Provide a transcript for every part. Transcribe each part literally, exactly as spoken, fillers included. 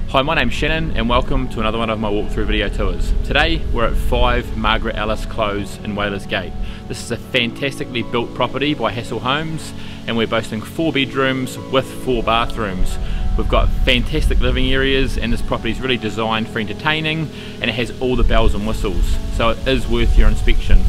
Hi, my name's Shannon and welcome to another one of my walkthrough video tours. Today we're at five Margaret Ellis Close in Whalers Gate. This is a fantastically built property by Hassel Homes and we're boasting four bedrooms with four bathrooms. We've got fantastic living areas and this property is really designed for entertaining and it has all the bells and whistles, so it is worth your inspection.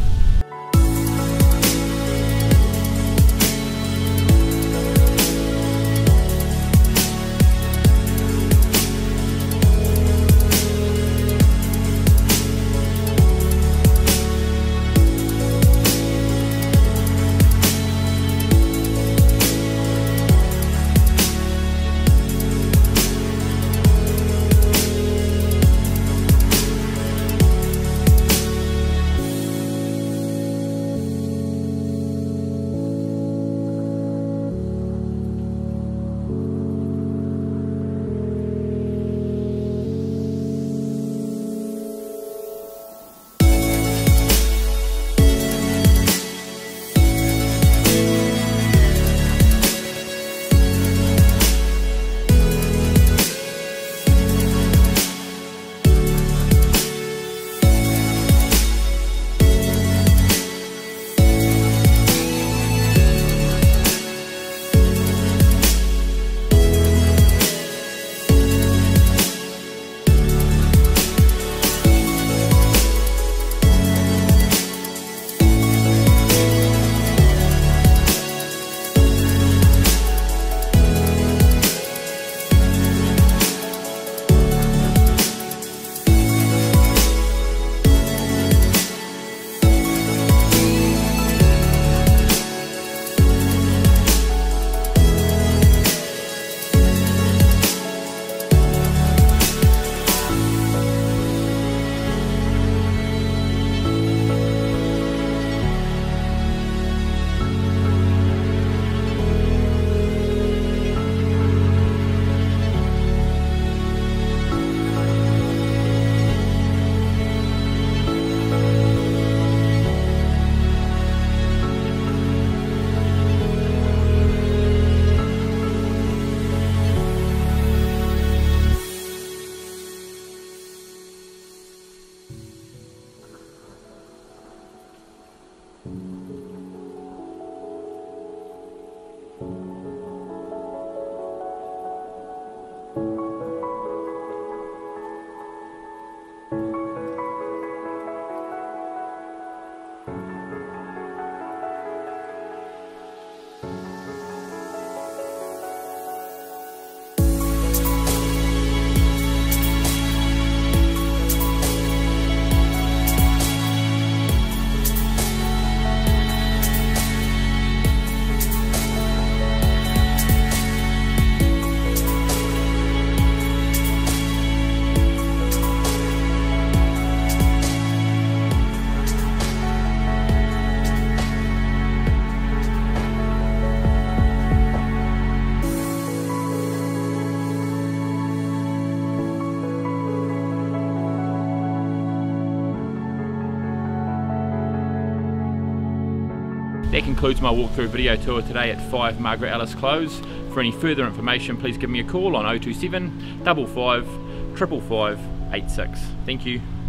That concludes my walkthrough video tour today at five Margaret Ellis Close. For any further information, please give me a call on oh two seven, five five, five five five eight six. Thank you.